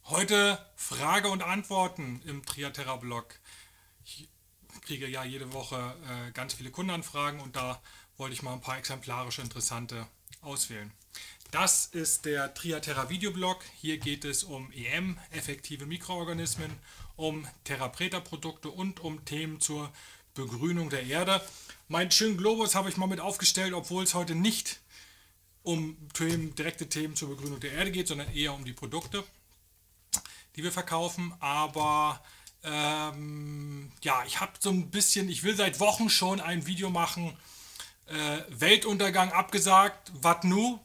Heute Frage und Antworten im Triaterra-Blog. Ich kriege ja jede Woche ganz viele Kundenanfragen und da wollte ich mal ein paar exemplarische interessante auswählen. Das ist der Triaterra Videoblog. Hier geht es um EM, effektive Mikroorganismen, um Terra Preta Produkte und um Themen zur Begrünung der Erde. Meinen schönen Globus habe ich mal mit aufgestellt, obwohl es heute nicht um direkte Themen zur Begrünung der Erde geht, sondern eher um die Produkte, die wir verkaufen. Aber ja, ich habe so ein bisschen, ich will seit Wochen schon ein Video machen. Weltuntergang abgesagt, wat nu?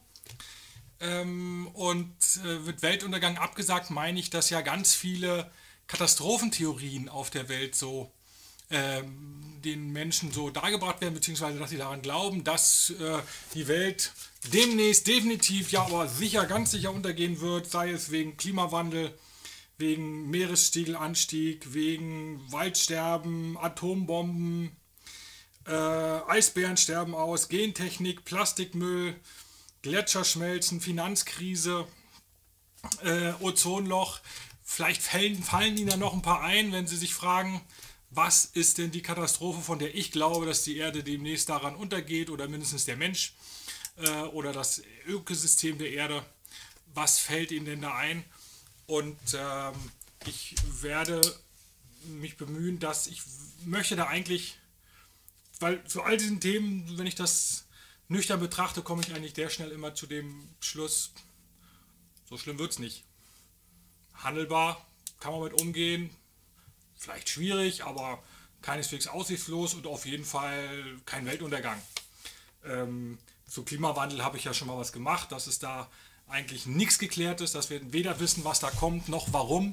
Mit Weltuntergang abgesagt meine ich, dass ja ganz viele Katastrophentheorien auf der Welt so den Menschen so dargebracht werden, beziehungsweise dass sie daran glauben, dass die Welt demnächst definitiv, ja aber sicher, ganz sicher untergehen wird, sei es wegen Klimawandel, wegen Meeresspiegelanstieg, wegen Waldsterben, Atombomben, Eisbären sterben aus, Gentechnik, Plastikmüll, Gletscherschmelzen, Finanzkrise, Ozonloch. Vielleicht fallen Ihnen da noch ein paar ein, wenn Sie sich fragen, was ist denn die Katastrophe, von der ich glaube, dass die Erde demnächst daran untergeht oder mindestens der Mensch oder das Ökosystem der Erde. Was fällt Ihnen denn da ein? Und ich werde mich bemühen, dass ich möchte da eigentlich, weil zu all diesen Themen, wenn ich das nüchtern betrachte, komme ich eigentlich sehr schnell immer zu dem Schluss, so schlimm wird es nicht. Handelbar, kann man mit umgehen, vielleicht schwierig, aber keineswegs aussichtslos und auf jeden Fall kein Weltuntergang. Zu Klimawandel habe ich ja schon mal was gemacht, dass es da eigentlich nichts geklärt ist, dass wir weder wissen, was da kommt, noch warum.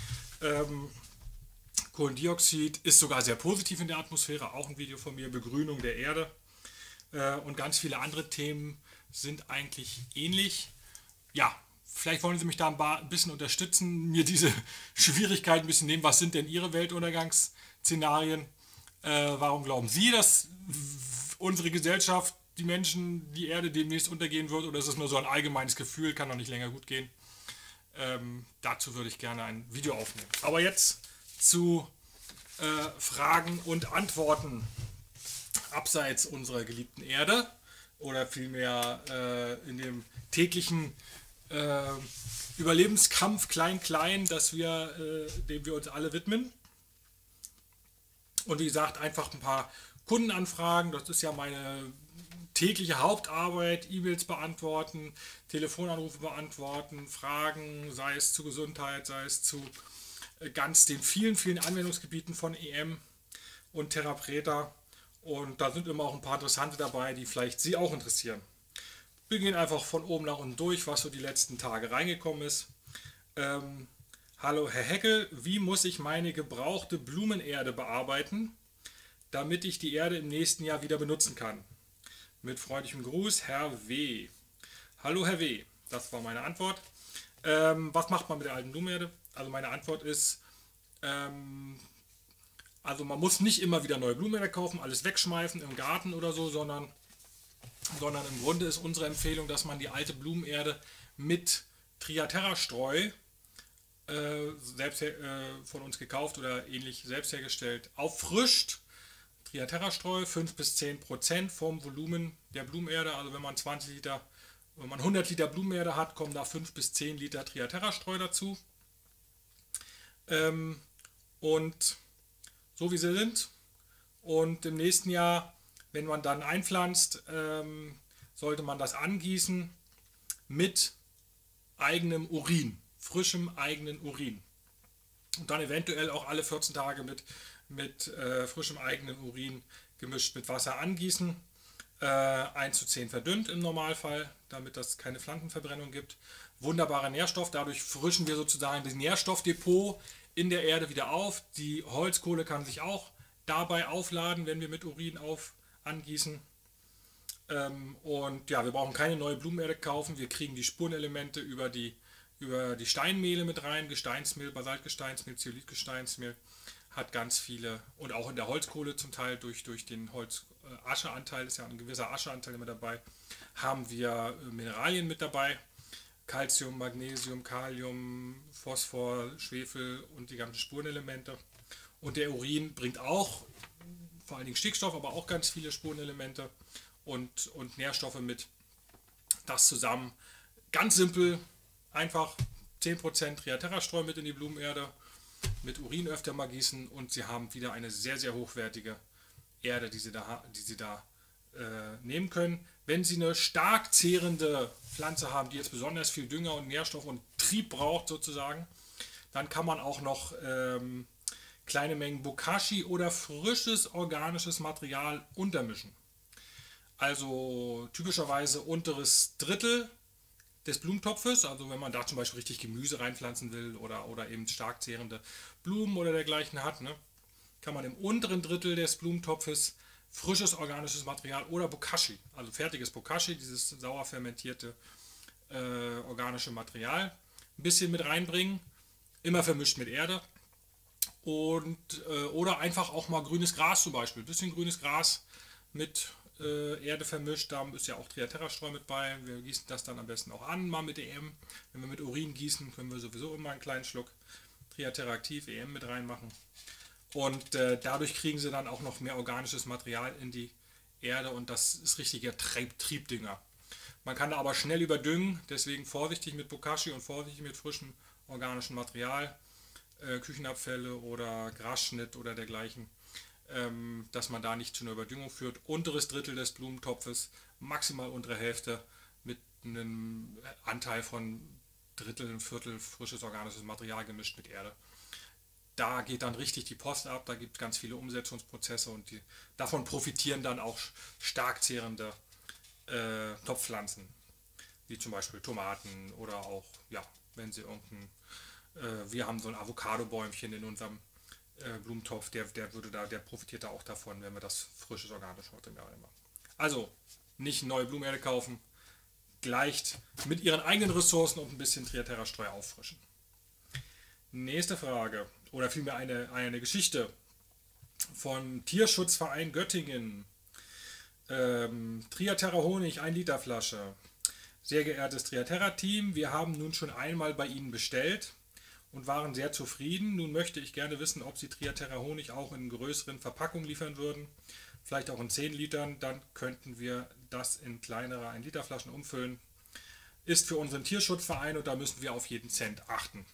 Kohlendioxid ist sogar sehr positiv in der Atmosphäre, auch ein Video von mir, Begrünung der Erde. Und ganz viele andere Themen sind eigentlich ähnlich. Ja, vielleicht wollen Sie mich da ein bisschen unterstützen, mir diese Schwierigkeiten ein bisschen nehmen. Was sind denn Ihre Weltuntergangsszenarien? Warum glauben Sie, dass unsere Gesellschaft, die Menschen, die Erde demnächst untergehen wird? Oder ist es nur so ein allgemeines Gefühl, kann doch nicht länger gut gehen? Dazu würde ich gerne ein Video aufnehmen. Aber jetzt zu Fragen und Antworten abseits unserer geliebten Erde oder vielmehr in dem täglichen äh, Überlebenskampf Klein-Klein, dem wir uns alle widmen. Und wie gesagt, einfach ein paar Kundenanfragen, das ist ja meine tägliche Hauptarbeit, E-Mails beantworten, Telefonanrufe beantworten, Fragen, sei es zu Gesundheit, sei es zu ganz den vielen Anwendungsgebieten von EM und Terra Preta. Und da sind immer auch ein paar interessante dabei, die vielleicht Sie auch interessieren. Wir gehen einfach von oben nach unten durch, was so die letzten Tage reingekommen ist. Hallo Herr Heckel, wie muss ich meine gebrauchte Blumenerde bearbeiten, damit ich die Erde im nächsten Jahr wieder benutzen kann? Mit freundlichem Gruß, Herr W. Hallo Herr W. Das war meine Antwort. Was macht man mit der alten Blumenerde? Also meine Antwort ist, also man muss nicht immer wieder neue Blumenerde kaufen, alles wegschmeißen im Garten oder so, sondern im Grunde ist unsere Empfehlung, dass man die alte Blumenerde mit Triaterra-Streu, von uns gekauft oder ähnlich selbst hergestellt, auffrischt. Triaterra-Streu, 5 bis 10% vom Volumen der Blumenerde, also wenn man 100 Liter Blumenerde hat, kommen da 5 bis 10 Liter Triaterra-Streu dazu. Und so wie sie sind. Und im nächsten Jahr, wenn man dann einpflanzt, sollte man das angießen mit eigenem Urin, frischem eigenen Urin. Und dann eventuell auch alle 14 Tage mit frischem eigenen Urin gemischt mit Wasser angießen. 1:10 verdünnt im Normalfall, damit das keine Pflanzenverbrennung gibt. Wunderbarer Nährstoff, dadurch frischen wir sozusagen das Nährstoffdepot in der Erde wieder auf. Die Holzkohle kann sich auch dabei aufladen, wenn wir mit Urin angießen. Und ja, wir brauchen keine neue Blumenerde kaufen. Wir kriegen die Spurenelemente über die Steinmehle mit rein. Gesteinsmehl, Basaltgesteinsmehl, Zeolithgesteinsmehl hat ganz viele, und auch in der Holzkohle zum Teil durch den Ascheanteil, ist ja ein gewisser Ascheanteil immer dabei, haben wir Mineralien mit dabei. Calcium, Magnesium, Kalium, Phosphor, Schwefel und die ganzen Spurenelemente. Und der Urin bringt auch vor allen Dingen Stickstoff, aber auch ganz viele Spurenelemente und Nährstoffe mit. Das zusammen, ganz simpel, einfach 10% Triaterra-Streu mit in die Blumenerde, mit Urin öfter mal gießen und Sie haben wieder eine sehr, sehr hochwertige Erde, die Sie da nehmen können. Wenn Sie eine stark zehrende Pflanze haben, die jetzt besonders viel Dünger und Nährstoff und Trieb braucht sozusagen, dann kann man auch noch kleine Mengen Bokashi oder frisches organisches Material untermischen. Also typischerweise unteres Drittel des Blumentopfes, also wenn man da zum Beispiel richtig Gemüse reinpflanzen will oder eben stark zehrende Blumen oder dergleichen hat, ne, kann man im unteren Drittel des Blumentopfes frisches organisches Material oder Bokashi, also fertiges Bokashi, dieses sauer fermentierte organische Material, ein bisschen mit reinbringen, immer vermischt mit Erde oder einfach auch mal grünes Gras zum Beispiel, ein bisschen grünes Gras mit Erde vermischt, da ist ja auch Triaterra-Streu mit bei. Wir gießen das dann am besten auch an, mal mit EM. Wenn wir mit Urin gießen, können wir sowieso immer einen kleinen Schluck Triaterra aktiv, EM mit reinmachen. Und dadurch kriegen sie dann auch noch mehr organisches Material in die Erde und das ist richtiger Triebdünger. Man kann da aber schnell überdüngen, deswegen vorsichtig mit Bokashi und vorsichtig mit frischem organischem Material, Küchenabfälle oder Grasschnitt oder dergleichen. Dass man da nicht zu einer Überdüngung führt. Unteres Drittel des Blumentopfes, maximal untere Hälfte mit einem Anteil von Drittel, ein Viertel frisches organisches Material gemischt mit Erde. Da geht dann richtig die Post ab, da gibt es ganz viele Umsetzungsprozesse und davon profitieren dann auch stark zehrende Topfpflanzen, wie zum Beispiel Tomaten oder auch, ja, wenn sie wir haben so ein Avocado-Bäumchen in unserem Blumentopf, der profitiert da auch davon, wenn wir das frisches organisches Material machen. Also nicht neue Blumenerde kaufen, gleicht mit ihren eigenen Ressourcen und ein bisschen Triaterra-Streu auffrischen. Nächste Frage, oder vielmehr eine Geschichte von Tierschutzverein Göttingen. Triaterra Honig, 1 Liter Flasche. Sehr geehrtes Triaterra-Team, wir haben nun schon einmal bei Ihnen bestellt und waren sehr zufrieden. Nun möchte ich gerne wissen, ob Sie Triaterra Honig auch in größeren Verpackungen liefern würden, vielleicht auch in 10 Litern, dann könnten wir das in kleinere 1 Liter Flaschen umfüllen. Ist für unseren Tierschutzverein und da müssen wir auf jeden Cent achten.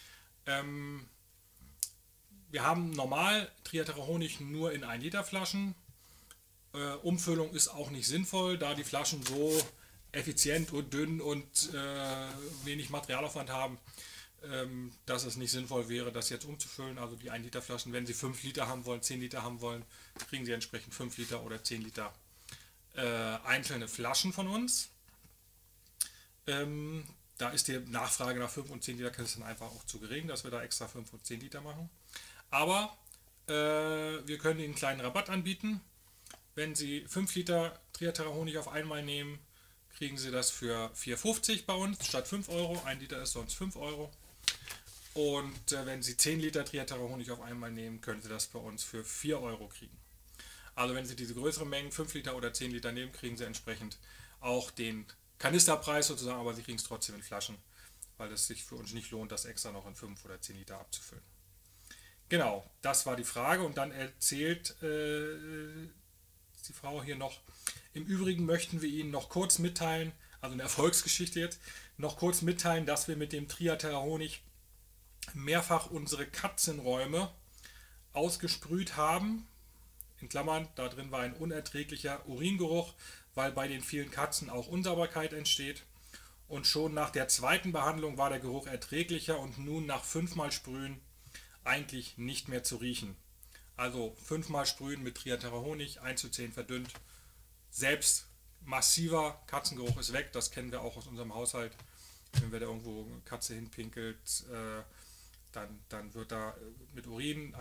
Wir haben normal Triaterra Honig nur in 1 Liter Flaschen. Umfüllung ist auch nicht sinnvoll, da die Flaschen so effizient und dünn und wenig Materialaufwand haben, dass es nicht sinnvoll wäre, das jetzt umzufüllen. Also die 1 Liter Flaschen, wenn Sie 5 Liter haben wollen, 10 Liter haben wollen, kriegen Sie entsprechend 5 Liter oder 10 Liter einzelne Flaschen von uns. Da ist die Nachfrage nach 5 und 10 Liter dann einfach auch zu gering, dass wir da extra 5 und 10 Liter machen. Aber wir können Ihnen einen kleinen Rabatt anbieten. Wenn Sie 5 Liter Triaterra Honig auf einmal nehmen, kriegen Sie das für 4,50 bei uns statt 5 Euro. 1 Liter ist sonst 5 Euro. Und wenn Sie 10 Liter Triaterra Honig auf einmal nehmen, können Sie das bei uns für 4 Euro kriegen. Also wenn Sie diese größeren Mengen, 5 Liter oder 10 Liter nehmen, kriegen Sie entsprechend auch den Kanisterpreis sozusagen, aber Sie kriegen es trotzdem in Flaschen, weil es sich für uns nicht lohnt, das extra noch in 5 oder 10 Liter abzufüllen. Genau, das war die Frage und dann erzählt die Frau hier noch, im Übrigen möchten wir Ihnen noch kurz mitteilen, also eine Erfolgsgeschichte jetzt, noch kurz mitteilen, dass wir mit dem Triaterra Honig mehrfach unsere Katzenräume ausgesprüht haben. In Klammern, da drin war ein unerträglicher Uringeruch, weil bei den vielen Katzen auch Unsauberkeit entsteht. Und schon nach der zweiten Behandlung war der Geruch erträglicher und nun nach 5-mal Sprühen eigentlich nicht mehr zu riechen. Also 5-mal Sprühen mit Triaterra Honig, 1:10 verdünnt. Selbst massiver Katzengeruch ist weg, das kennen wir auch aus unserem Haushalt. Wenn wir da irgendwo eine Katze hinpinkelt, dann wird da mit Urin,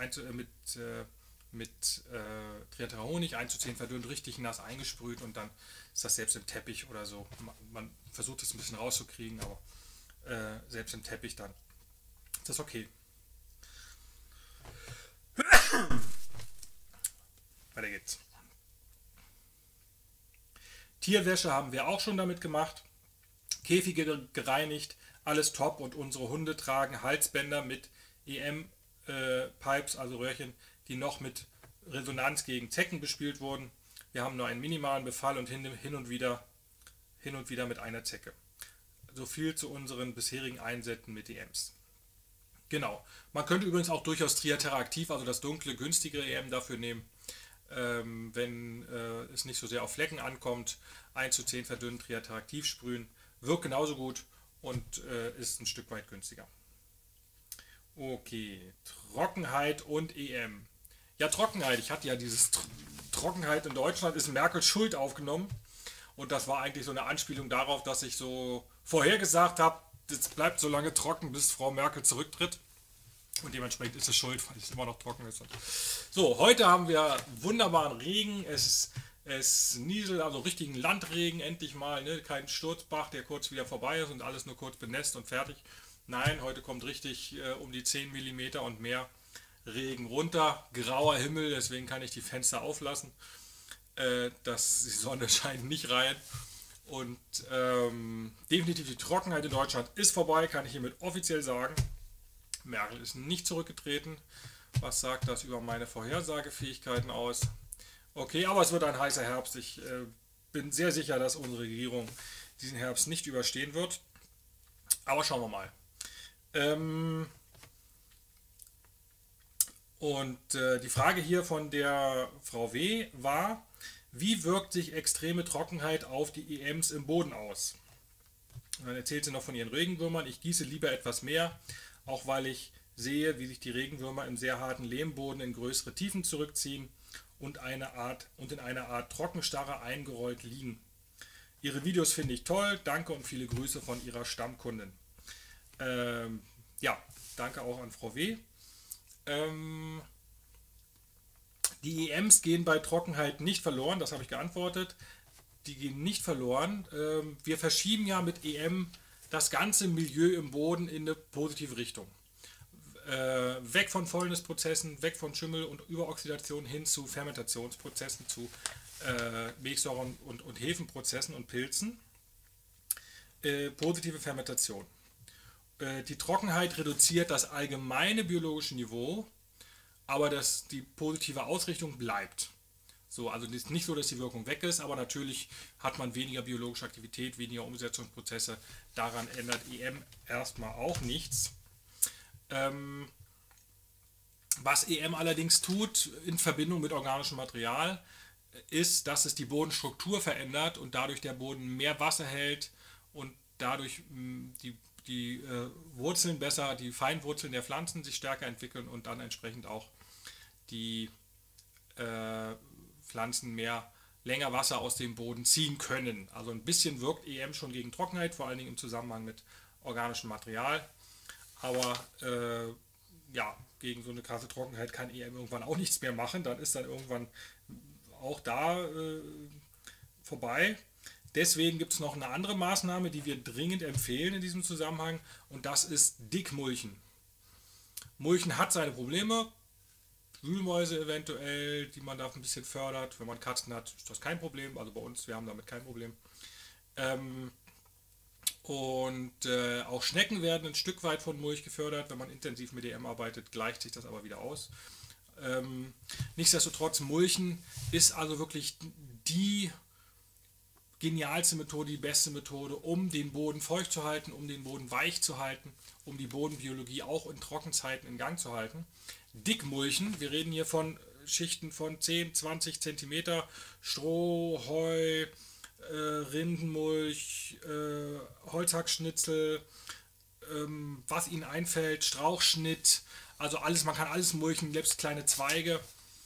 mit Triaterra Honig 1:10 verdünnt, richtig nass eingesprüht und dann ist das selbst im Teppich oder so. Man versucht es ein bisschen rauszukriegen, aber selbst im Teppich dann ist das okay. Weiter geht's. Tierwäsche haben wir auch schon damit gemacht. Käfige gereinigt, alles top, und unsere Hunde tragen Halsbänder mit EM-Pipes, also Röhrchen, die noch mit Resonanz gegen Zecken bespielt wurden. Wir haben nur einen minimalen Befall und hin und wieder mit einer Zecke. So viel zu unseren bisherigen Einsätzen mit EMs. Genau. Man könnte übrigens auch durchaus Triatera aktiv, also das dunkle, günstigere EM dafür nehmen, wenn es nicht so sehr auf Flecken ankommt. 1:10 verdünnen, Triatera aktiv sprühen. Wirkt genauso gut und ist ein Stück weit günstiger. Okay, Trockenheit und EM. Ja, Trockenheit. Ich hatte ja dieses Trockenheit in Deutschland ist Merkel schuld aufgenommen. Und das war eigentlich so eine Anspielung darauf, dass ich so vorhergesagt habe, es bleibt so lange trocken, bis Frau Merkel zurücktritt. Und dementsprechend ist es schuld, weil es immer noch trocken ist. So, heute haben wir wunderbaren Regen. Es nieselt, also richtigen Landregen endlich mal. Ne? Kein Sturzbach, der kurz wieder vorbei ist und alles nur kurz benässt und fertig. Nein, heute kommt richtig um die 10 mm und mehr Regen runter. Grauer Himmel, deswegen kann ich die Fenster auflassen. Die Sonne scheint nicht rein. Und definitiv die Trockenheit in Deutschland ist vorbei, kann ich hiermit offiziell sagen. Merkel ist nicht zurückgetreten. Was sagt das über meine Vorhersagefähigkeiten aus? Okay, aber es wird ein heißer Herbst. Ich bin sehr sicher, dass unsere Regierung diesen Herbst nicht überstehen wird. Aber schauen wir mal. Die Frage hier von der Frau W. war: Wie wirkt sich extreme Trockenheit auf die EMs im Boden aus? Und dann erzählt sie noch von ihren Regenwürmern. Ich gieße lieber etwas mehr, auch weil ich sehe, wie sich die Regenwürmer im sehr harten Lehmboden in größere Tiefen zurückziehen und in einer Art Trockenstarre eingerollt liegen. Ihre Videos finde ich toll. Danke und viele Grüße von Ihrer Stammkundin. Ja, danke auch an Frau W. Die EMs gehen bei Trockenheit nicht verloren, das habe ich geantwortet. Die gehen nicht verloren. Wir verschieben ja mit EM das ganze Milieu im Boden in eine positive Richtung. Weg von Fäulnisprozessen, weg von Schimmel und Überoxidation hin zu Fermentationsprozessen, zu Milchsäuren und Hefenprozessen und Pilzen. Positive Fermentation. Die Trockenheit reduziert das allgemeine biologische Niveau, aber die positive Ausrichtung bleibt. So, also es ist nicht so, dass die Wirkung weg ist, aber natürlich hat man weniger biologische Aktivität, weniger Umsetzungsprozesse. Daran ändert EM erstmal auch nichts. Was EM allerdings tut in Verbindung mit organischem Material, ist, dass es die Bodenstruktur verändert und dadurch der Boden mehr Wasser hält und dadurch die Wurzeln besser, die Feinwurzeln der Pflanzen sich stärker entwickeln und dann entsprechend auch die Pflanzen länger Wasser aus dem Boden ziehen können. Also ein bisschen wirkt EM schon gegen Trockenheit, vor allen Dingen im Zusammenhang mit organischem Material. Aber ja, gegen so eine krasse Trockenheit kann EM irgendwann auch nichts mehr machen. Dann ist dann irgendwann auch da vorbei. Deswegen gibt es noch eine andere Maßnahme, die wir dringend empfehlen in diesem Zusammenhang, und das ist Dickmulchen. Mulchen hat seine Probleme, Wühlmäuse eventuell, die man da ein bisschen fördert. Wenn man Katzen hat, ist das kein Problem, also bei uns, wir haben damit kein Problem. Auch Schnecken werden ein Stück weit von Mulch gefördert. Wenn man intensiv mit EM arbeitet, gleicht sich das aber wieder aus. Nichtsdestotrotz, Mulchen ist also wirklich die genialste Methode, die beste Methode, um den Boden feucht zu halten, um den Boden weich zu halten, um die Bodenbiologie auch in Trockenzeiten in Gang zu halten. Dickmulchen, wir reden hier von Schichten von 10, 20 cm, Stroh, Heu, Rindenmulch, Holzhackschnitzel, was Ihnen einfällt, Strauchschnitt, also alles, man kann alles mulchen, selbst kleine Zweige.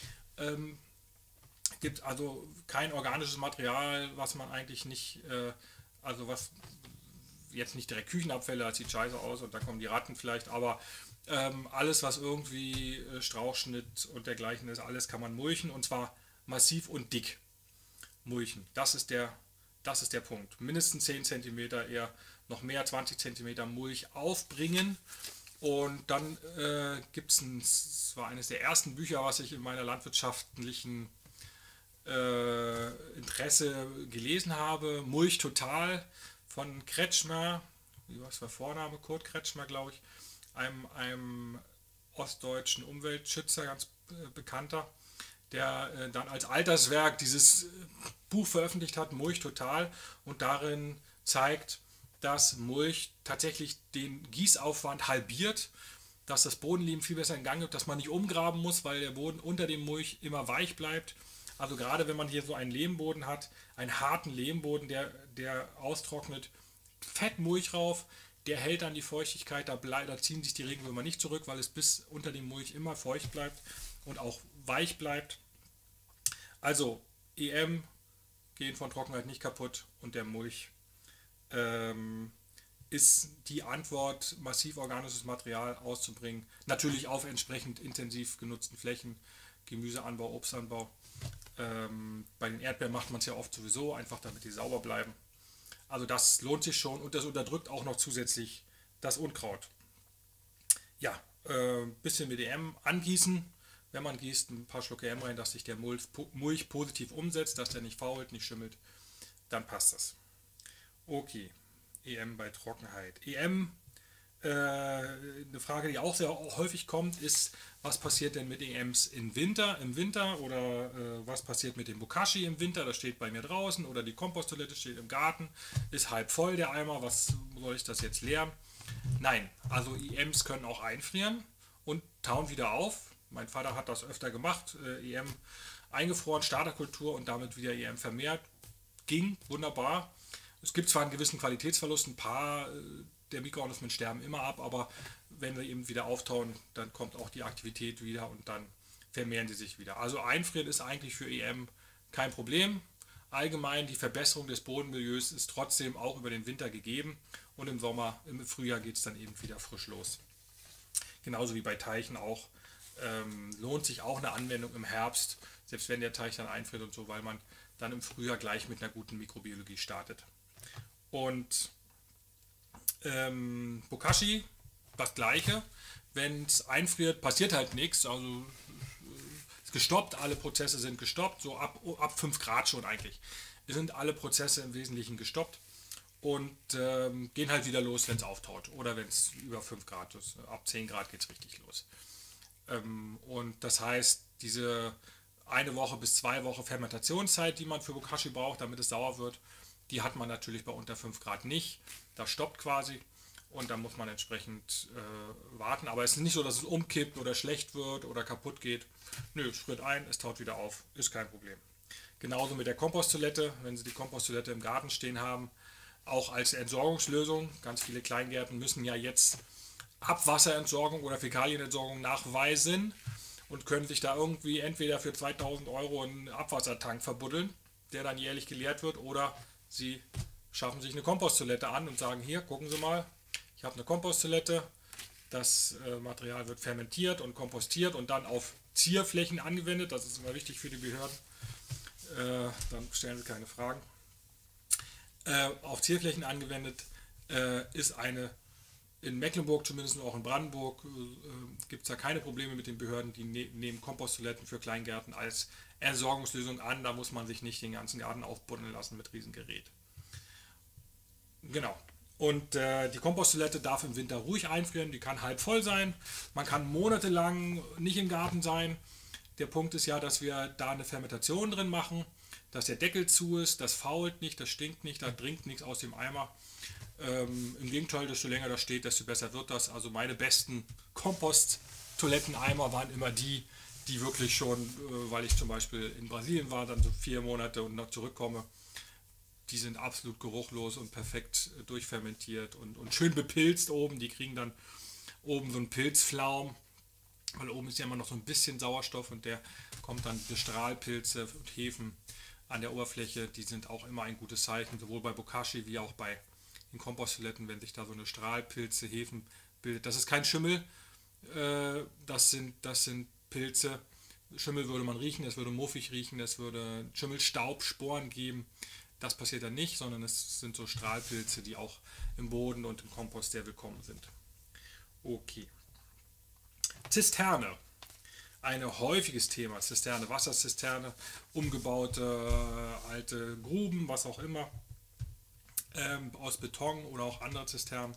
Gibt also kein organisches Material, was man eigentlich nicht, also was jetzt nicht direkt Küchenabfälle, das sieht scheiße aus und da kommen die Ratten vielleicht, aber alles, was irgendwie Strauchschnitt und dergleichen ist, alles kann man mulchen, und zwar massiv und dick mulchen. Das ist der Punkt. Mindestens 10 cm, eher noch mehr, 20 cm Mulch aufbringen. Und dann gibt es, das war eines der ersten Bücher, was ich in meiner landwirtschaftlichen Interesse gelesen habe, Mulch Total von Kretschmer, was war Vorname? Kurt Kretschmer, glaube ich, einem ostdeutschen Umweltschützer, ganz bekannter, der dann als Alterswerk dieses Buch veröffentlicht hat, Mulch Total, und darin zeigt, dass Mulch tatsächlich den Gießaufwand halbiert, dass das Bodenleben viel besser in Gang wird, dass man nicht umgraben muss, weil der Boden unter dem Mulch immer weich bleibt. Also gerade wenn man hier so einen Lehmboden hat, einen harten Lehmboden, der austrocknet, Fettmulch rauf, der hält dann die Feuchtigkeit, da ziehen sich die Regenwürmer nicht zurück, weil es bis unter dem Mulch immer feucht bleibt und auch weich bleibt. Also EM gehen von Trockenheit nicht kaputt und der Mulch ist die Antwort, massiv organisches Material auszubringen. Natürlich auf entsprechend intensiv genutzten Flächen, Gemüseanbau, Obstanbau. Bei den Erdbeeren macht man es ja oft sowieso, einfach damit die sauber bleiben. Also das lohnt sich schon und das unterdrückt auch noch zusätzlich das Unkraut. Ja, bisschen mit EM angießen. Wenn man gießt, ein paar Schlucke EM rein, dass sich der Mulch positiv umsetzt, dass der nicht fault, nicht schimmelt. Dann passt das. Okay, EM bei Trockenheit. EM, eine Frage, die auch sehr häufig kommt, ist, was passiert denn mit EMs im Winter oder was passiert mit dem Bokashi im Winter? Das steht bei mir draußen oder die Komposttoilette steht im Garten, ist halb voll der Eimer, was soll ich das jetzt leeren? Nein, also EMs können auch einfrieren und tauen wieder auf. Mein Vater hat das öfter gemacht, EM eingefroren, Starterkultur und damit wieder EM vermehrt. Ging wunderbar. Es gibt zwar einen gewissen Qualitätsverlust, ein paar der Mikroorganismen sterben immer ab, aber wenn wir eben wieder auftauen, dann kommt auch die Aktivität wieder und dann vermehren sie sich wieder. Also einfrieren ist eigentlich für EM kein Problem. Allgemein die Verbesserung des Bodenmilieus ist trotzdem auch über den Winter gegeben und im Sommer, im Frühjahr geht es dann eben wieder frisch los. Genauso wie bei Teichen auch. Lohnt sich auch eine Anwendung im Herbst, selbst wenn der Teich dann einfriert und so, weil man dann im Frühjahr gleich mit einer guten Mikrobiologie startet. Und Bokashi, das gleiche. Wenn es einfriert, passiert halt nichts. Also ist gestoppt, alle Prozesse sind gestoppt, so ab 5 Grad schon eigentlich. Sind alle Prozesse im Wesentlichen gestoppt und gehen halt wieder los, wenn es auftaut. Oder wenn es über 5 Grad ist. Ab 10 Grad geht es richtig los. Und das heißt, diese 1 Woche bis 2 Wochen Fermentationszeit, die man für Bokashi braucht, damit es sauer wird, die hat man natürlich bei unter 5 Grad nicht. Das stoppt quasi und dann muss man entsprechend warten. Aber es ist nicht so, dass es umkippt oder schlecht wird oder kaputt geht. Nö, es friert ein, es taut wieder auf, ist kein Problem. Genauso mit der Komposttoilette, wenn Sie die Komposttoilette im Garten stehen haben, auch als Entsorgungslösung. Ganz viele Kleingärten müssen ja jetzt Abwasserentsorgung oder Fäkalienentsorgung nachweisen und können sich da irgendwie entweder für 2000 Euro einen Abwassertank verbuddeln, der dann jährlich geleert wird, oder sie schaffen sich eine Komposttoilette an und sagen, hier, gucken Sie mal, ich habe eine Komposttoilette, das Material wird fermentiert und kompostiert und dann auf Zierflächen angewendet, das ist immer wichtig für die Behörden, dann stellen Sie keine Fragen. Auf Zierflächen angewendet ist eine, in Mecklenburg zumindest und auch in Brandenburg gibt es da keine Probleme mit den Behörden, die nehmen Komposttoiletten für Kleingärten als Entsorgungslösung an, da muss man sich nicht den ganzen Garten aufbuddeln lassen mit Riesengerät. Genau. Und die Komposttoilette darf im Winter ruhig einfrieren, die kann halb voll sein, man kann monatelang nicht im Garten sein. Der Punkt ist ja, dass wir da eine Fermentation drin machen, dass der Deckel zu ist, das fault nicht, das stinkt nicht, da dringt nichts aus dem Eimer. Im Gegenteil, desto länger das steht, desto besser wird das. Also meine besten Kompost-Toiletteneimer waren immer die wirklich schon, weil ich zum Beispiel in Brasilien war, dann so 4 Monate und noch zurückkomme, die sind absolut geruchlos und perfekt durchfermentiert und schön bepilzt oben. Die kriegen dann oben so einen Pilzflaum, weil oben ist ja immer noch so ein bisschen Sauerstoff und der kommt dann durch Strahlpilze und Hefen an der Oberfläche. Die sind auch immer ein gutes Zeichen, sowohl bei Bokashi wie auch bei den Komposttoiletten, wenn sich da so eine Strahlpilze, Hefen bildet. Das ist kein Schimmel, das sind Pilze. Schimmel würde man riechen, es würde muffig riechen, es würde Schimmelstaubsporen geben. Das passiert dann nicht, sondern es sind so Strahlpilze, die auch im Boden und im Kompost sehr willkommen sind. Okay. Zisterne. Ein häufiges Thema. Zisterne, Wasserzisterne, umgebaute alte Gruben, was auch immer. aus Beton oder auch andere Zisternen.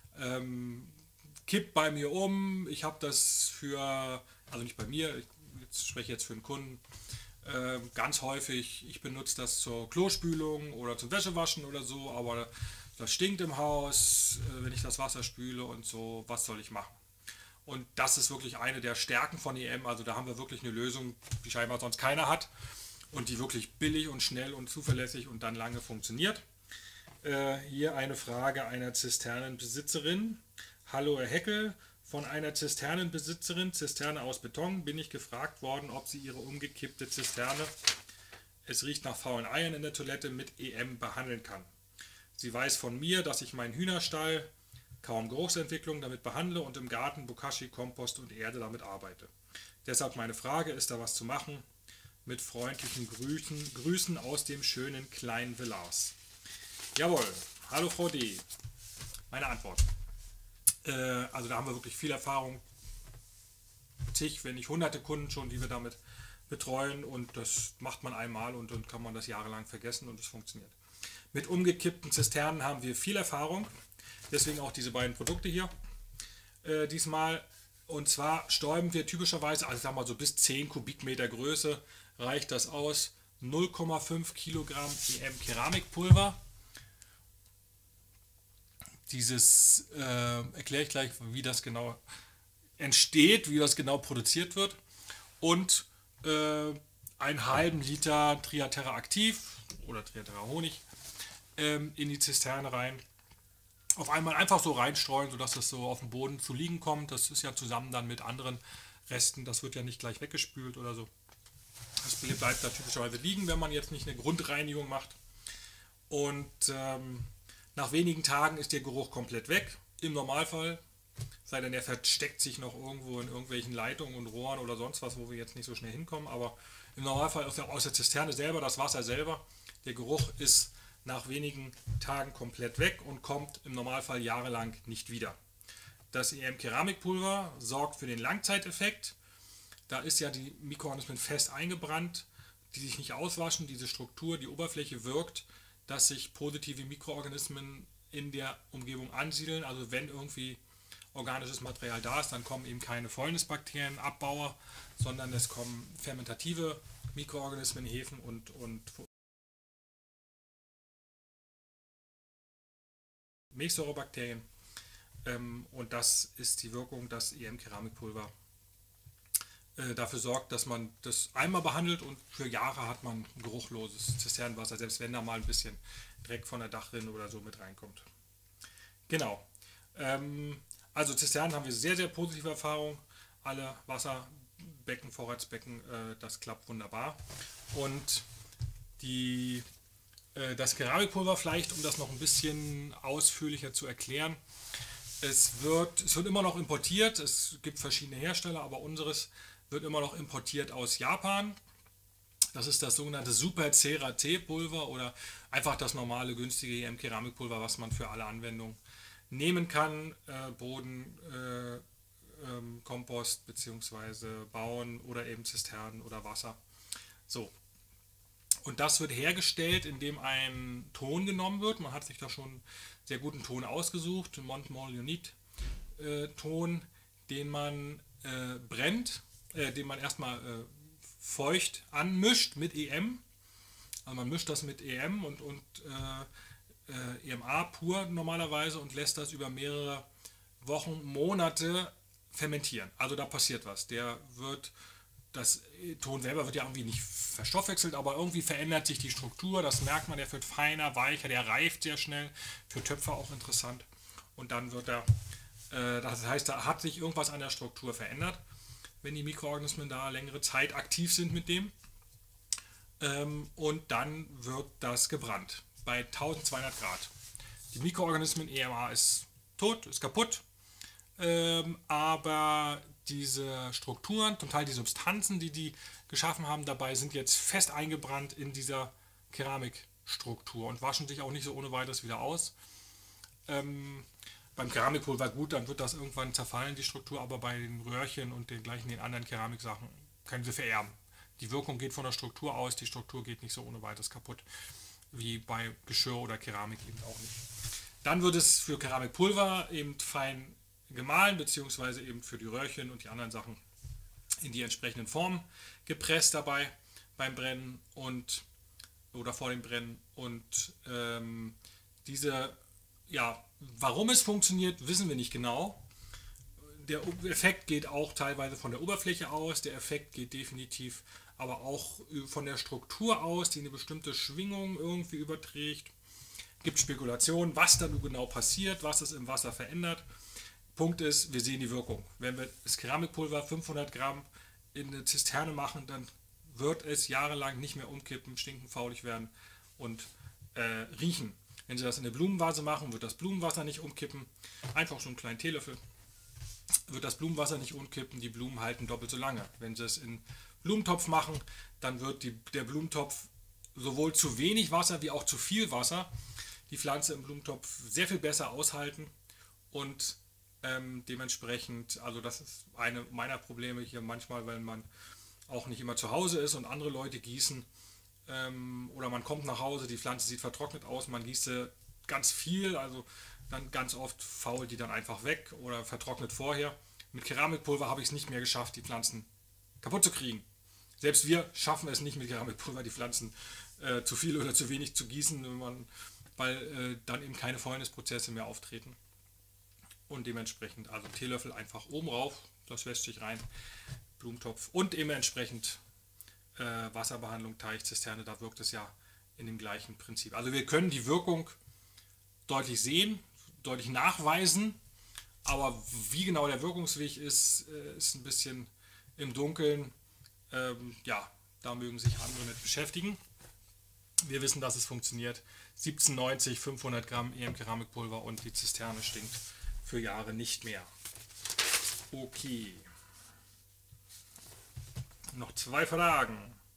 Kippt bei mir um. Ich habe das für, also nicht bei mir, ich spreche jetzt für einen Kunden, ganz häufig. Ich benutze das zur Klospülung oder zum Wäschewaschen oder so, aber das stinkt im Haus, wenn ich das Wasser spüle und so. Was soll ich machen? Und das ist wirklich eine der Stärken von EM. Also da haben wir wirklich eine Lösung, die scheinbar sonst keiner hat und die wirklich billig und schnell und zuverlässig und dann lange funktioniert. Hier eine Frage einer Zisternenbesitzerin. Hallo Herr Heckel, von einer Zisternenbesitzerin, Zisterne aus Beton, bin ich gefragt worden, ob sie ihre umgekippte Zisterne, es riecht nach faulen Eiern in der Toilette, mit EM behandeln kann. Sie weiß von mir, dass ich meinen Hühnerstall, kaum Geruchsentwicklung, damit behandle und im Garten Bokashi, Kompost und Erde damit arbeite. Deshalb meine Frage, ist da was zu machen? Mit freundlichen Grüßen aus dem schönen kleinen Villars. Jawohl, hallo Frau D. Meine Antwort. Also da haben wir wirklich viel Erfahrung. Wenn nicht hunderte Kunden schon, die wir damit betreuen, und das macht man einmal und dann kann man das jahrelang vergessen und es funktioniert. Mit umgekippten Zisternen haben wir viel Erfahrung, deswegen auch diese beiden Produkte hier diesmal. Und zwar stäuben wir typischerweise, also sagen wir mal so bis 10 Kubikmeter Größe reicht das aus, 0,5 Kilogramm EM Keramikpulver. Dieses erkläre ich gleich, wie das genau entsteht, wie das genau produziert wird. Und einen halben Liter Triaterra Aktiv oder Triaterra Honig in die Zisterne rein. Auf einmal einfach so reinstreuen, sodass das so auf dem Boden zu liegen kommt. Das ist ja zusammen dann mit anderen Resten, das wird ja nicht gleich weggespült oder so. Das bleibt da typischerweise liegen, wenn man jetzt nicht eine Grundreinigung macht. Und nach wenigen Tagen ist der Geruch komplett weg, im Normalfall. Sei denn, er versteckt sich noch irgendwo in irgendwelchen Leitungen und Rohren oder sonst was, wo wir jetzt nicht so schnell hinkommen. Aber im Normalfall aus der Zisterne selber, das Wasser selber, der Geruch ist nach wenigen Tagen komplett weg und kommt im Normalfall jahrelang nicht wieder. Das EM-Keramikpulver sorgt für den Langzeiteffekt. Da ist ja die Mikroorganismen fest eingebrannt, die sich nicht auswaschen. Diese Struktur, die Oberfläche wirkt, dass sich positive Mikroorganismen in der Umgebung ansiedeln. Also wenn irgendwie organisches Material da ist, dann kommen eben keine Fäulnisbakterienabbauer, sondern es kommen fermentative Mikroorganismen, Hefen und Milchsäurebakterien. Und das ist die Wirkung, dass EM-Keramikpulver dafür sorgt, dass man das einmal behandelt und für Jahre hat man geruchloses Zisternenwasser, selbst wenn da mal ein bisschen Dreck von der Dachrinne oder so mit reinkommt. Genau. Also Zisternen haben wir sehr, sehr positive Erfahrungen. Alle Wasserbecken, Vorratsbecken, das klappt wunderbar. Und das Keramikpulver vielleicht, um das noch ein bisschen ausführlicher zu erklären. Es wird immer noch importiert. Es gibt verschiedene Hersteller, aber unseres wird immer noch importiert aus Japan. Das ist das sogenannte Super CeraT Pulver oder einfach das normale günstige EM-Keramikpulver, was man für alle Anwendungen nehmen kann. Boden, Kompost bzw. Bauen oder eben Zisternen oder Wasser. So. Und das wird hergestellt, indem ein Ton genommen wird. Man hat sich da schon einen sehr guten Ton ausgesucht, einen Montmorillonit-Ton, den man brennt, den man erstmal feucht anmischt mit EM. Also man mischt das mit EM und EMA pur normalerweise und lässt das über mehrere Wochen, Monate fermentieren. Also da passiert was. Das Ton selber wird ja irgendwie nicht verstoffwechselt, aber irgendwie verändert sich die Struktur. Das merkt man, der wird feiner, weicher, der reift sehr schnell. Für Töpfer auch interessant. Und dann wird das heißt, da hat sich irgendwas an der Struktur verändert, wenn die Mikroorganismen da längere Zeit aktiv sind mit dem. Und dann wird das gebrannt bei 1200 Grad. Die Mikroorganismen, EMA ist tot, ist kaputt, aber diese Strukturen, zum Teil die Substanzen, die geschaffen haben, dabei sind jetzt fest eingebrannt in dieser Keramikstruktur und waschen sich auch nicht so ohne weiteres wieder aus. Beim Keramikpulver gut, dann wird das irgendwann zerfallen, die Struktur, aber bei den Röhrchen und den anderen Keramiksachen können sie vererben. Die Wirkung geht von der Struktur aus, die Struktur geht nicht so ohne weiteres kaputt. wie bei Geschirr oder Keramik eben auch nicht. Dann wird es für Keramikpulver eben fein gemahlen, beziehungsweise eben für die Röhrchen und die anderen Sachen in die entsprechenden Formen gepresst dabei beim Brennen und oder vor dem Brennen. Und diese, ja, warum es funktioniert, wissen wir nicht genau. Der Effekt geht auch teilweise von der Oberfläche aus, der Effekt geht definitiv aber auch von der Struktur aus, die eine bestimmte Schwingung irgendwie überträgt. Gibt Spekulationen, was da nun genau passiert, was es im Wasser verändert. Punkt ist, wir sehen die Wirkung. Wenn wir das Keramikpulver 500 Gramm in eine Zisterne machen, dann wird es jahrelang nicht mehr umkippen, stinken, faulig werden und riechen. Wenn Sie das in eine Blumenvase machen, wird das Blumenwasser nicht umkippen. Einfach so einen kleinen Teelöffel wird das Blumenwasser nicht umkippen, die Blumen halten doppelt so lange. Wenn Sie es in Blumentopf machen, dann wird der Blumentopf sowohl zu wenig Wasser wie auch zu viel Wasser die Pflanze im Blumentopf sehr viel besser aushalten und dementsprechend, also das ist eine meiner Probleme hier manchmal, weil man auch nicht immer zu Hause ist und andere Leute gießen oder man kommt nach Hause, die Pflanze sieht vertrocknet aus, man gießt sie ganz viel, also dann ganz oft fault die dann einfach weg oder vertrocknet vorher. Mit Keramikpulver habe ich es nicht mehr geschafft, die Pflanzen kaputt zu kriegen. Selbst wir schaffen es nicht mit Keramikpulver, die Pflanzen zu viel oder zu wenig zu gießen, weil dann eben keine Fäulnisprozesse mehr auftreten. Und dementsprechend, also Teelöffel einfach oben rauf, das lässt sich rein, Blumentopf und eben entsprechend Wasserbehandlung, Teich, Zisterne, da wirkt es ja in dem gleichen Prinzip. Also wir können die Wirkung deutlich sehen, deutlich nachweisen, aber wie genau der Wirkungsweg ist, ist ein bisschen im Dunkeln. Ja, da mögen sich andere mit beschäftigen. Wir wissen, dass es funktioniert. 17,90, 500 Gramm EM-Keramikpulver und die Zisterne stinkt für Jahre nicht mehr. Okay. Noch zwei Fragen.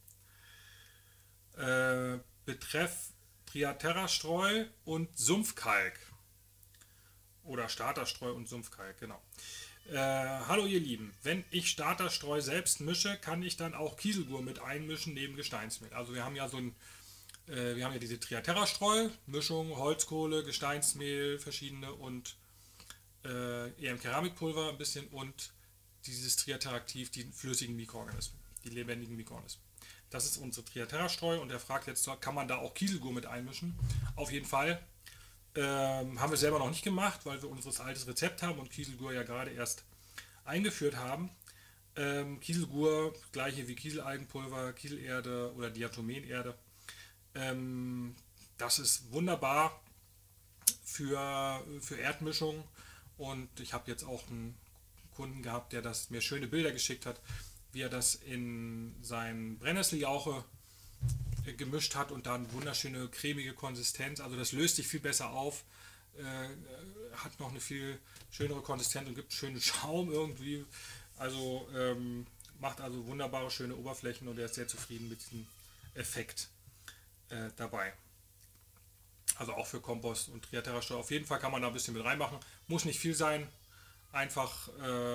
Betreff Triaterra-Streu und Sumpfkalk. Oder Starterstreu und Sumpfkalk, genau. Hallo ihr Lieben, wenn ich Starterstreu selbst mische, kann ich dann auch Kieselgur mit einmischen neben Gesteinsmehl. Also wir haben ja wir haben ja diese Triaterra-Streu, Mischung, Holzkohle, Gesteinsmehl, verschiedene und EM-Keramikpulver ein bisschen und dieses Triateraktiv, die flüssigen Mikroorganismen, die lebendigen Mikroorganismen. Das ist unsere Triaterra-Streu und er fragt jetzt, kann man da auch Kieselgur mit einmischen? Auf jeden Fall. Haben wir selber noch nicht gemacht, weil wir unser altes Rezept haben und Kieselgur ja gerade erst eingeführt haben. Kieselgur, gleiche wie Kieselalgenpulver, Kieselerde oder Diatomenerde. Das ist wunderbar für Erdmischung und ich habe jetzt auch einen Kunden gehabt, der mir schöne Bilder geschickt hat, wie er das in seinen Brennnesseljauche gemischt hat und dann wunderschöne cremige Konsistenz, also das löst sich viel besser auf, hat noch eine viel schönere Konsistenz und gibt schönen Schaum irgendwie, also macht also wunderbare schöne Oberflächen und er ist sehr zufrieden mit diesem Effekt dabei. Also auch für Kompost und Triaterra-Streu. Auf jeden Fall kann man da ein bisschen mit reinmachen, muss nicht viel sein, einfach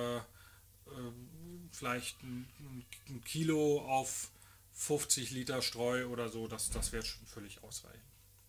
vielleicht ein Kilo auf 50 Liter Streu oder so, das wäre schon völlig ausreichend.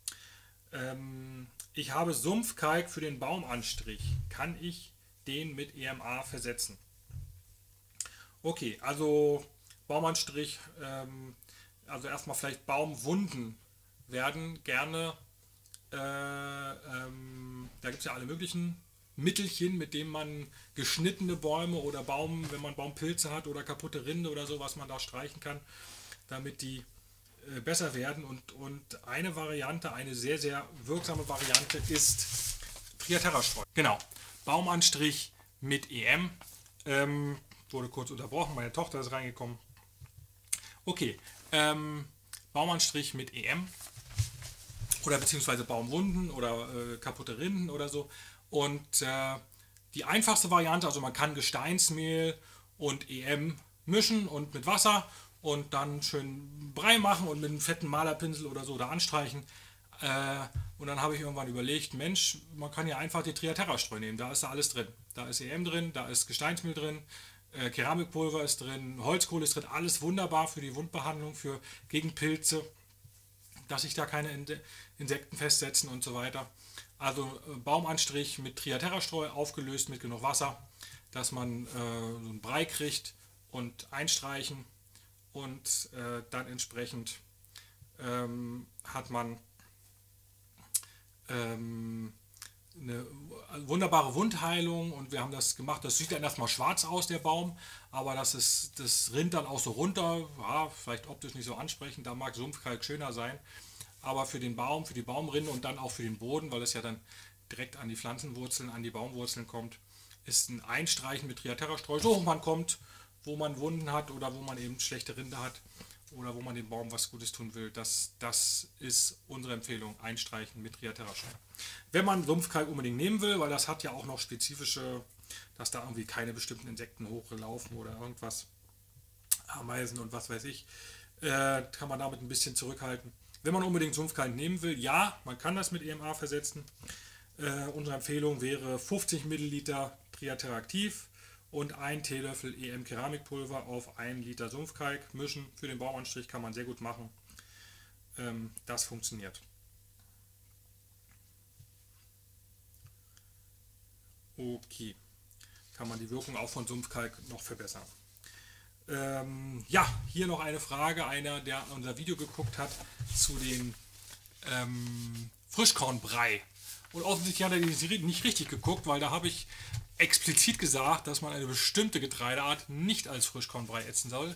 Ich habe Sumpfkalk für den Baumanstrich. Kann ich den mit EMA versetzen? Okay, also Baumanstrich, also erstmal vielleicht Baumwunden werden gerne, da gibt es ja alle möglichen Mittelchen, mit denen man geschnittene Bäume oder wenn man Baumpilze hat oder kaputte Rinde oder so, was man da streichen kann, damit die besser werden. Und eine Variante, eine sehr, sehr wirksame Variante ist Triaterra-Streu. Genau, Baumanstrich mit EM. Wurde kurz unterbrochen, meine Tochter ist reingekommen. Okay, Baumanstrich mit EM oder beziehungsweise Baumwunden oder kaputte Rinden oder so. Und die einfachste Variante, also man kann Gesteinsmehl und EM mischen und mit Wasser und dann schön Brei machen und mit einem fetten Malerpinsel oder so da anstreichen. Und dann habe ich irgendwann überlegt, Mensch, man kann ja einfach die Triaterra-Streu nehmen, da ist da alles drin. Da ist EM drin, da ist Gesteinsmehl drin, Keramikpulver ist drin, Holzkohle ist drin, alles wunderbar für die Wundbehandlung, gegen Pilze. dass sich da keine Insekten festsetzen und so weiter. Also Baumanstrich mit Triaterra-Streu aufgelöst mit genug Wasser, dass man so einen Brei kriegt und einstreichen und dann entsprechend hat man eine wunderbare Wundheilung und wir haben das gemacht. Das sieht dann erstmal schwarz aus, der Baum, aber das rinnt dann auch so runter. Ja, vielleicht optisch nicht so ansprechend, da mag Sumpfkalk schöner sein. Aber für den Baum, für die Baumrinde und dann auch für den Boden, weil es ja dann direkt an die Pflanzenwurzeln, an die Baumwurzeln kommt, ist ein Einstreichen mit Triaterra-Streu, so hoch man kommt, wo man Wunden hat oder wo man eben schlechte Rinde hat oder wo man dem Baum was Gutes tun will. Das ist unsere Empfehlung, einstreichen mit Triaterra-Streu. Wenn man Sumpfkalk unbedingt nehmen will, weil das hat ja auch noch spezifische, dass da irgendwie keine bestimmten Insekten hochlaufen oder irgendwas, Ameisen und was weiß ich, kann man damit ein bisschen zurückhalten. Wenn man unbedingt Sumpfkalk nehmen will, ja, man kann das mit EMA versetzen. Unsere Empfehlung wäre 50 Milliliter Triaterra aktiv und 1 Teelöffel EM Keramikpulver auf 1 Liter Sumpfkalk mischen. Für den Baumanstrich kann man sehr gut machen. Das funktioniert. Okay, kann man die Wirkung auch von Sumpfkalk noch verbessern. Ja, hier noch eine Frage, einer, der unser Video geguckt hat, zu den Frischkornbrei. Und offensichtlich hat er die nicht richtig geguckt, weil da habe ich explizit gesagt, dass man eine bestimmte Getreideart nicht als Frischkornbrei essen soll.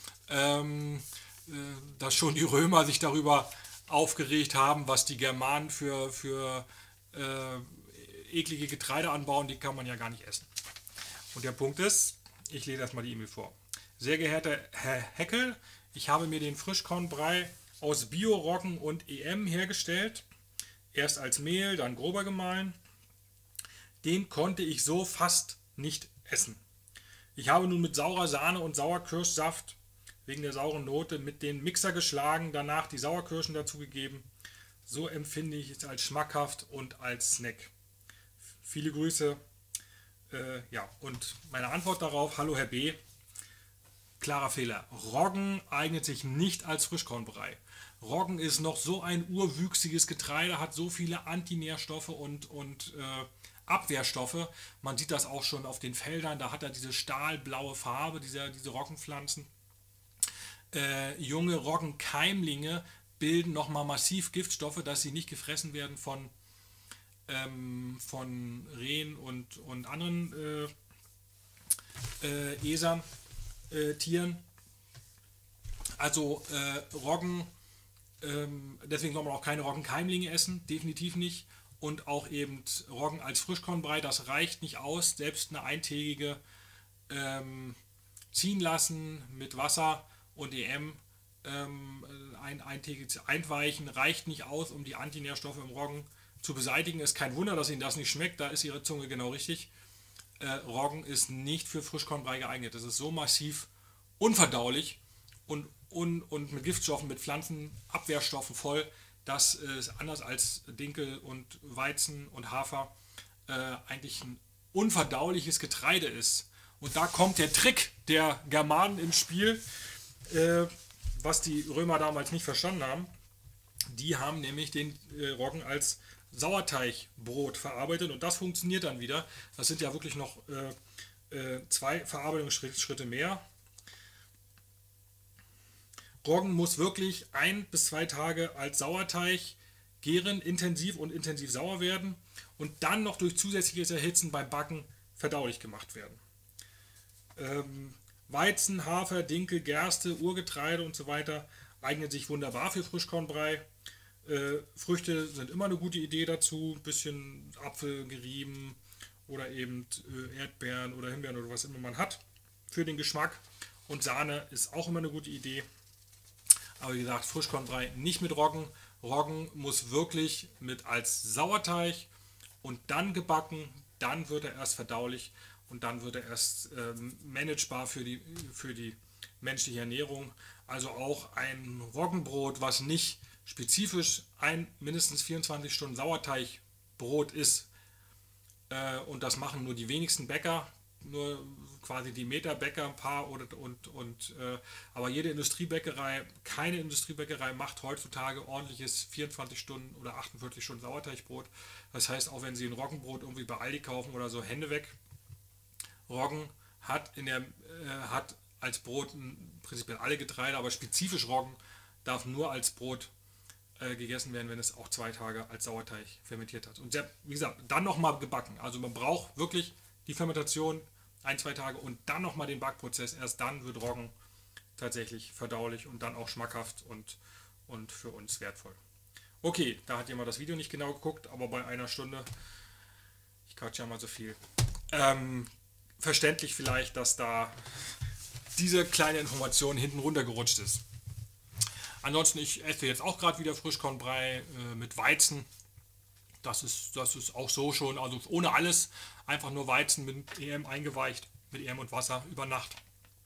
Dass schon die Römer sich darüber aufgeregt haben, was die Germanen für eklige Getreide anbauen, die kann man ja gar nicht essen. Und der Punkt ist, ich lese erstmal die E-Mail vor. Sehr geehrter Herr Heckel, ich habe mir den Frischkornbrei aus Bio-Roggen und EM hergestellt. Erst als Mehl, dann grober gemahlen. Den konnte ich so fast nicht essen. Ich habe nun mit saurer Sahne und Sauerkirschsaft wegen der sauren Note mit den Mixer geschlagen, danach die Sauerkirschen dazugegeben. So empfinde ich es als schmackhaft und als Snack. Viele Grüße. Ja, und meine Antwort darauf, hallo Herr B. Klarer Fehler. Roggen eignet sich nicht als Frischkornbrei. Roggen ist noch so ein urwüchsiges Getreide, hat so viele Antinährstoffe und Abwehrstoffe. Man sieht das auch schon auf den Feldern, da hat er diese stahlblaue Farbe, diese Roggenpflanzen. Junge Roggenkeimlinge bilden nochmal massiv Giftstoffe, dass sie nicht gefressen werden von Rehen und anderen Esern. Tieren. Also Roggen, deswegen soll man auch keine Roggenkeimlinge essen, definitiv nicht. Und auch eben Roggen als Frischkornbrei, das reicht nicht aus. Selbst eine eintägige ziehen lassen mit Wasser und EM, ein eintägiges Einweichen reicht nicht aus, um die Antinährstoffe im Roggen zu beseitigen. Ist kein Wunder, dass Ihnen das nicht schmeckt, da ist Ihre Zunge genau richtig. Roggen ist nicht für Frischkornbrei geeignet. Das ist so massiv unverdaulich und mit Giftstoffen, mit Pflanzenabwehrstoffen voll, dass es anders als Dinkel und Weizen und Hafer eigentlich ein unverdauliches Getreide ist. Und da kommt der Trick der Germanen ins Spiel, was die Römer damals nicht verstanden haben. Die haben nämlich den Roggen als Sauerteigbrot verarbeitet und das funktioniert dann wieder. Das sind ja wirklich noch 2 Verarbeitungsschritte mehr. Roggen muss wirklich 1 bis 2 Tage als Sauerteig gären, intensiv sauer werden und dann noch durch zusätzliches Erhitzen beim Backen verdaulich gemacht werden. Weizen, Hafer, Dinkel, Gerste, Urgetreide und so weiter eignen sich wunderbar für Frischkornbrei. Früchte sind immer eine gute Idee dazu, ein bisschen Apfel gerieben oder eben Erdbeeren oder Himbeeren oder was immer man hat für den Geschmack. Und Sahne ist auch immer eine gute Idee. Aber wie gesagt, Frischkornbrei nicht mit Roggen. Roggen muss wirklich als Sauerteig und dann gebacken, dann wird er erst verdaulich und dann wird er erst managebar für die menschliche Ernährung. Also auch ein Roggenbrot, was nicht spezifisch ein mindestens 24 Stunden Sauerteigbrot ist, und das machen nur die wenigsten Bäcker, nur quasi die Meterbäcker ein paar aber jede Industriebäckerei, keine Industriebäckerei macht heutzutage ordentliches 24 Stunden oder 48 Stunden Sauerteigbrot. Das heißt, auch wenn Sie ein Roggenbrot irgendwie bei Aldi kaufen oder so, Hände weg. Roggen hat als Brot prinzipiell alle Getreide, aber spezifisch Roggen darf nur als Brot gegessen werden, wenn es auch 2 Tage als Sauerteig fermentiert hat. Und wie gesagt, dann nochmal gebacken. Also man braucht wirklich die Fermentation 1, 2 Tage und dann nochmal den Backprozess. Erst dann wird Roggen tatsächlich verdaulich und dann auch schmackhaft und für uns wertvoll. Okay, da hat jemand das Video nicht genau geguckt, aber bei einer Stunde, ich quatsche ja mal so viel, verständlich vielleicht, dass da diese kleine Information hinten runtergerutscht ist. Ansonsten, ich esse jetzt auch gerade wieder Frischkornbrei mit Weizen. Das ist auch so schon, also ohne alles, einfach nur Weizen mit EM eingeweicht, mit EM und Wasser über Nacht.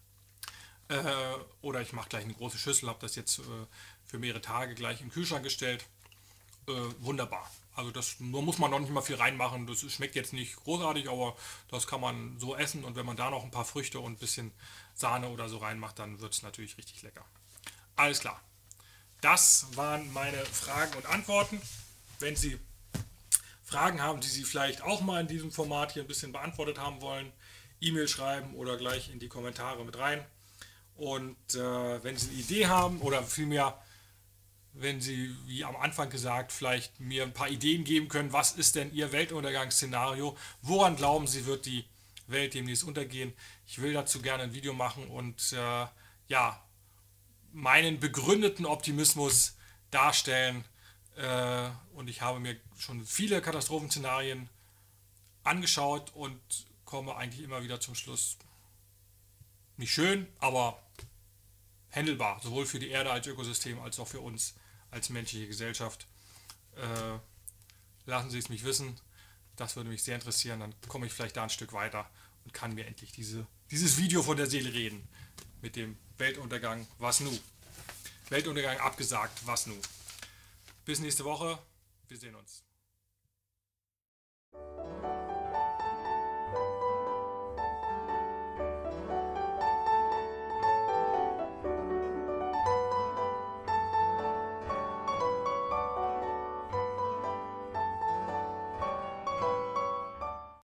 Oder ich mache gleich eine große Schüssel, habe das jetzt für mehrere Tage gleich im Kühlschrank gestellt. Wunderbar. Also da muss man noch nicht mal viel reinmachen. Das schmeckt jetzt nicht großartig, aber das kann man so essen. Und wenn man da noch ein paar Früchte und ein bisschen Sahne oder so reinmacht, dann wird es natürlich richtig lecker. Alles klar. Das waren meine Fragen und Antworten. Wenn Sie Fragen haben, die Sie vielleicht auch mal in diesem Format hier ein bisschen beantwortet haben wollen, E-Mail schreiben oder gleich in die Kommentare mit rein. Und wenn Sie eine Idee haben oder vielmehr, wenn Sie, wie am Anfang gesagt, vielleicht mir ein paar Ideen geben können, was ist denn Ihr Weltuntergangsszenario? Woran glauben Sie, wird die Welt demnächst untergehen? Ich will dazu gerne ein Video machen und ja, meinen begründeten Optimismus darstellen. Und ich habe mir schon viele Katastrophenszenarien angeschaut und komme eigentlich immer wieder zum Schluss, nicht schön, aber handelbar, sowohl für die Erde als Ökosystem als auch für uns als menschliche Gesellschaft. Lassen Sie es mich wissen, das würde mich sehr interessieren, dann komme ich vielleicht da ein Stück weiter und kann mir endlich dieses Video von der Seele reden mit dem Weltuntergang, was nu? Weltuntergang abgesagt, was nu? Bis nächste Woche, wir sehen uns.